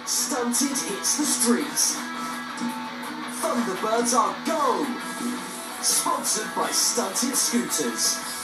Stunted hits the streets. Thunderbirds are go! Sponsored by Stunted Scooters.